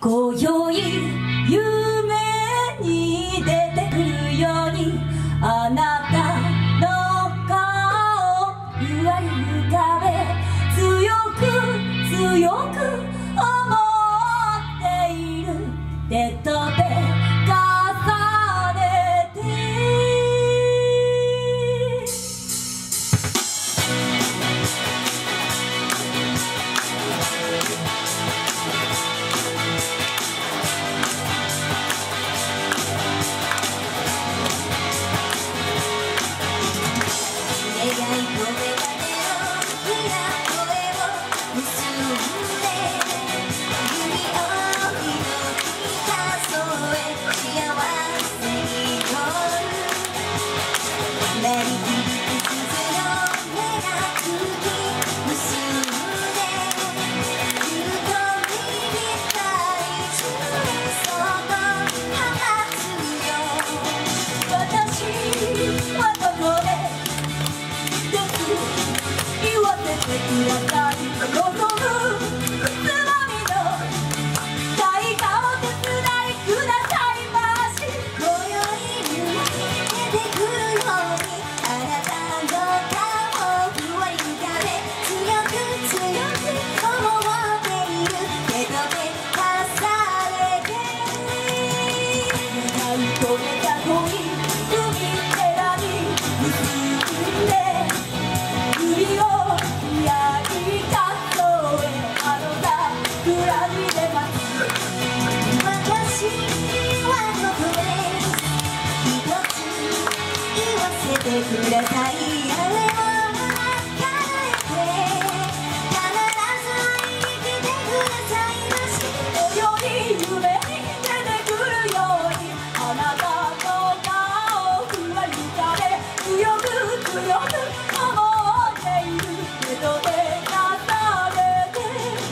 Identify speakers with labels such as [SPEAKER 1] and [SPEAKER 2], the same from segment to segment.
[SPEAKER 1] 今宵夢に出てくるようにあなたの顔ゆわり浮かべ強く強く思っている手と手重ねてくださいあれを叶えて必ず生きてくださいまし今宵夢に出てくるようにあなたの顔ふわり浮かべ強く強く思っている手と手重ねて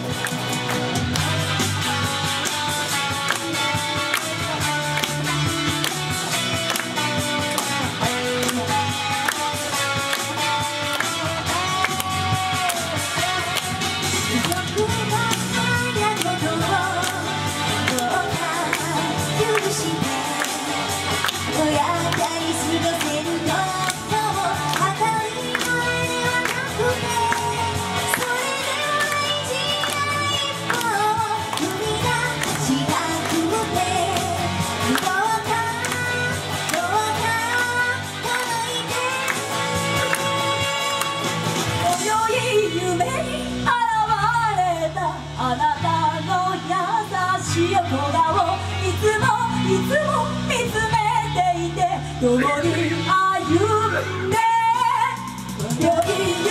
[SPEAKER 1] あなたの優しいお顔いつも見つめていて共に歩んで